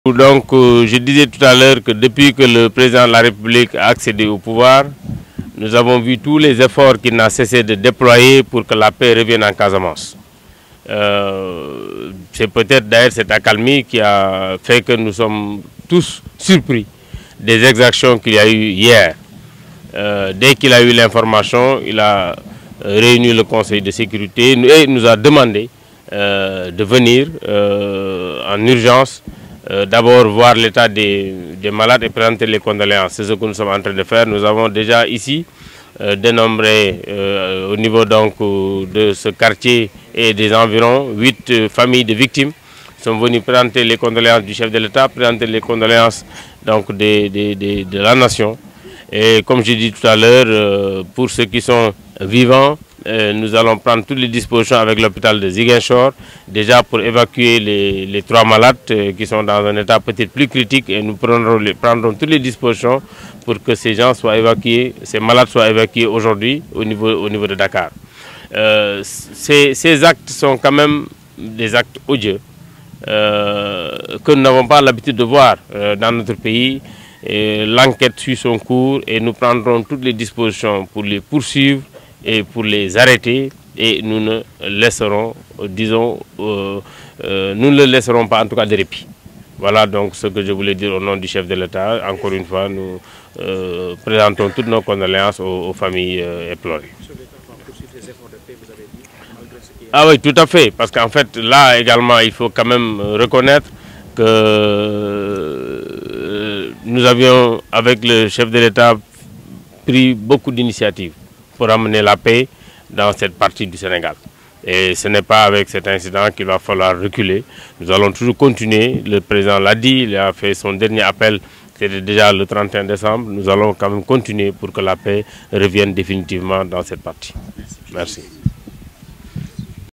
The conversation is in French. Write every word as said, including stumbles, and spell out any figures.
Donc, euh, je disais tout à l'heure que depuis que le président de la République a accédé au pouvoir, nous avons vu tous les efforts qu'il n'a cessé de déployer pour que la paix revienne en Casamance. Euh, C'est peut-être d'ailleurs cette accalmie qui a fait que nous sommes tous surpris des exactions qu'il y a eu hier. Euh, dès qu'il a eu l'information, il a réuni le Conseil de sécurité et nous a demandé euh, de venir euh, en urgence. Euh, D'abord voir l'état des, des malades et présenter les condoléances. C'est ce que nous sommes en train de faire. Nous avons déjà ici euh, dénombré euh, au niveau donc, de ce quartier et des environs huit euh, familles de victimes qui sont venues présenter les condoléances du chef de l'État, présenter les condoléances donc, des, des, des, de la nation. Et comme j'ai dit tout à l'heure, euh, pour ceux qui sont vivants, Euh, nous allons prendre toutes les dispositions avec l'hôpital de Ziguinchor, déjà pour évacuer les, les trois malades euh, qui sont dans un état peut-être plus critique, et nous prendrons, les, prendrons toutes les dispositions pour que ces gens soient évacués, ces malades soient évacués aujourd'hui au niveau, au niveau de Dakar. Euh, ces, ces actes sont quand même des actes odieux euh, que nous n'avons pas l'habitude de voir euh, dans notre pays. L'enquête suit son cours et nous prendrons toutes les dispositions pour les poursuivre et pour les arrêter, et nous ne laisserons, disons, euh, euh, nous ne le laisserons pas en tout cas de répit. Voilà donc ce que je voulais dire au nom du chef de l'État. Encore une fois, nous euh, présentons toutes nos condoléances aux, aux familles euh, éplorées. Ah oui, tout à fait, parce qu'en fait, là également, il faut quand même reconnaître que euh, nous avions, avec le chef de l'État, pris beaucoup d'initiatives pour amener la paix dans cette partie du Sénégal. Et ce n'est pas avec cet incident qu'il va falloir reculer. Nous allons toujours continuer. Le président l'a dit, il a fait son dernier appel, c'était déjà le trente et un décembre. Nous allons quand même continuer pour que la paix revienne définitivement dans cette partie. Merci.